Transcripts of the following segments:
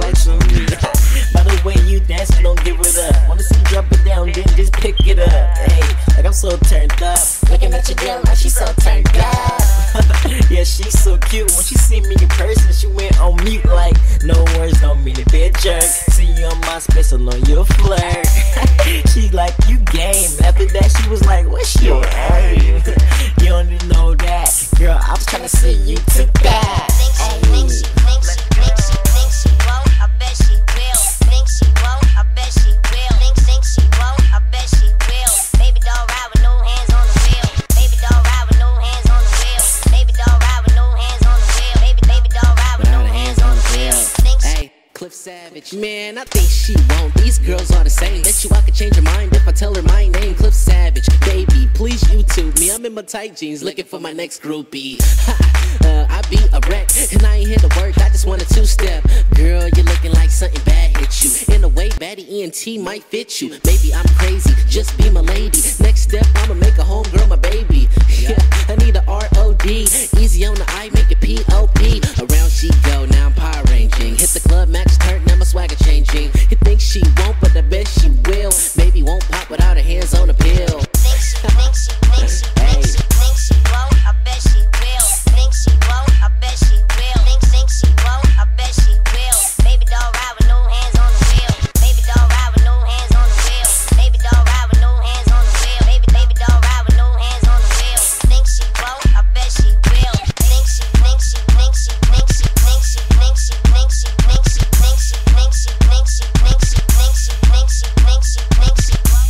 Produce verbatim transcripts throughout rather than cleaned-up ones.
flex on me. By the way you dance, don't give it up. Wanna see you drop it down, then just pick it up. Hey, like I'm so turned up. Looking at your girl, like she's so turned up. Yeah, she's so cute. When she see me in person, she went on mute like no words don't mean a bit jerk. See you on my space, alone you flirt. She like you game. After that, she was like, what's your aim? You don't even know that, girl. I was trying to see you to that. Think she, think she, think she, think she, think she won't. I bet she will. Think she won't. I bet she will. Think, think she won't. I bet she will. Baby doll ride with no hands on the wheel. Baby doll ride with no hands on the wheel. Baby doll ride with no hands on the wheel. Baby, baby doll ride with no hands on the wheel. Think she. Hey, Cliff Savage, man, I think she won't. These girls are the same. Bet you I could change her mind if I tell her my name. Cliff Savage, baby, please YouTube me. I'm in my tight jeans, looking for my next groupie. uh, I be a wreck, and I ain't here to work. I just want a two-step. Girl, you're looking like something bad hit you. In a way, baddie E N T might fit you. Maybe I'm crazy, just be my lady. Next step, I'ma make a homegirl my baby. Yeah, I need a R O D. Easy on the I, make it P O P. Around she go, now I'm power ranging. Hit the club, max turn, now my swagger changing. You think she won't, but I bet she will. Maybe won't pop without her hands on the pill. Think she, think she, think she, think she, think she won't. I bet she will. Think she won't. I bet she will. Think, think she won't. I bet she will. Baby doll ride with no hands on the wheel. Baby doll ride with no hands on the wheel. Baby doll ride with no hands on the wheel. Baby, baby doll ride with no hands on the wheel. Think she won't. I bet she will. Think she, think she, think she, think she, think she, think she, think she, think she, think she, think she, think she, think she, think she, think she, think she, think she won't.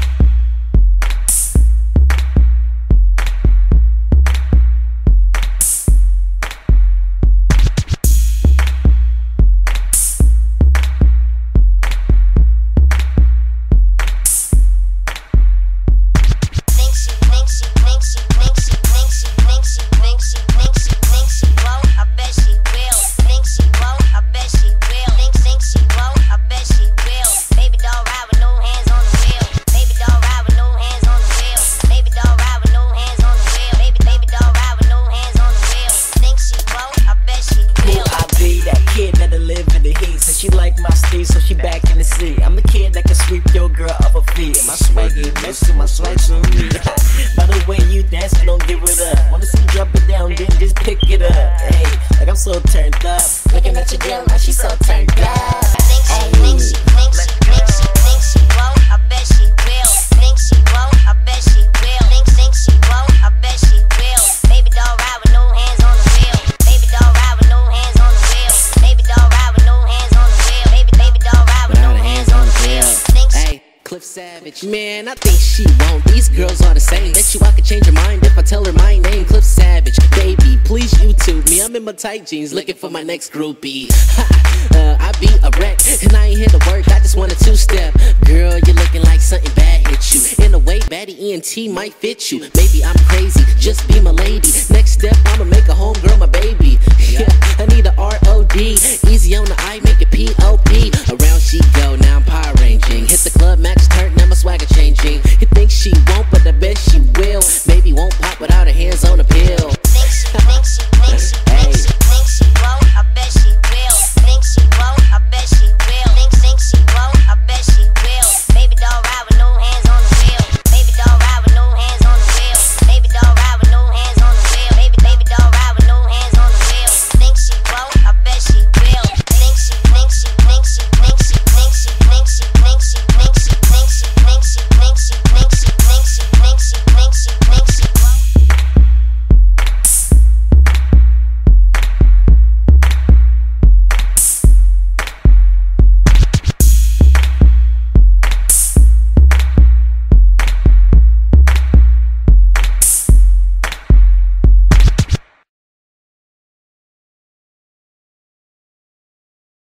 She like my steez, so she back in the seat. I'm the kid that can sweep your girl off her feet. And my swag ain't next to my swag's on me. By the way you dance, don't give it up. Wanna see you drop it down, then just pick it up. Hey, like I'm so turned up. Looking at your girl, like she's so turned up. Think she, think she, think she, think she, think she won't. I bet she will. Think she won't. I bet she will. Think, think she won't. I bet she will. Baby doll ride with no hands on the wheel. Baby Doll ride with no hands on the wheel. Baby doll ride with no hands on the wheel. Baby, baby doll ride with no hands on the wheel. Hey, Cliff Savage, man, I think she won't. These girls are the same. Bet you I could change her mind if I tell her my name. Cliff Savage, baby, please YouTube me. I'm in my tight jeans, looking for my next groupie. uh, I be a wreck, and I ain't here to work. I just want a two-step. Girl, you're looking like something bad hit you. In a way, baddie E N T might fit you. Maybe I'm crazy, just be my lady. Next step, I'ma make a homegirl my baby. Yeah, I need a R O D. Easy on the I, make it